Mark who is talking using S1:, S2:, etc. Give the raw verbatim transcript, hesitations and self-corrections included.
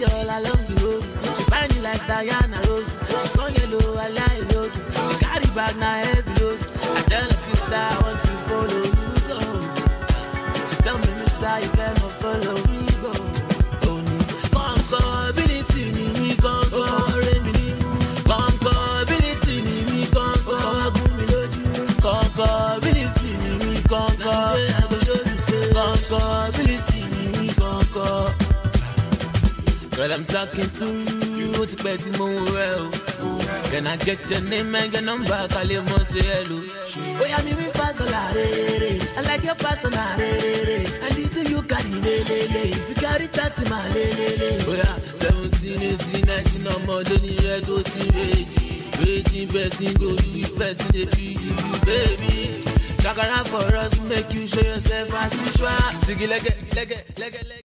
S1: girl along the road. She find me like Diana Rose. She's on yellow, I like road. She carry bag now heavy load. I tell her sister I want to follow you go. She tell me mister you cannot follow me go. Oh no, conquerability ni mi conquer me ni mu. Conquerability ni mi conquer gun mi lójú. Conquerability ni mi conquer. I go show you say conquerability ni mi conquer. Girl, I'm talking to you. What's the best well? Can I get your name and your number? Call you must say hello. Oh, yeah, me, me, personality. I like your personality. And this you carry, le, le, le. You carry taxi, my le, le, le. Oh, yeah, seventeen, eighteen, nineteen, no more than you red, oh, ready. Waiting, person, go do it, person, they feel you, baby. Shakara for us, make you show yourself as usual. Ziggy, leg it, leg it, leg it, leg it.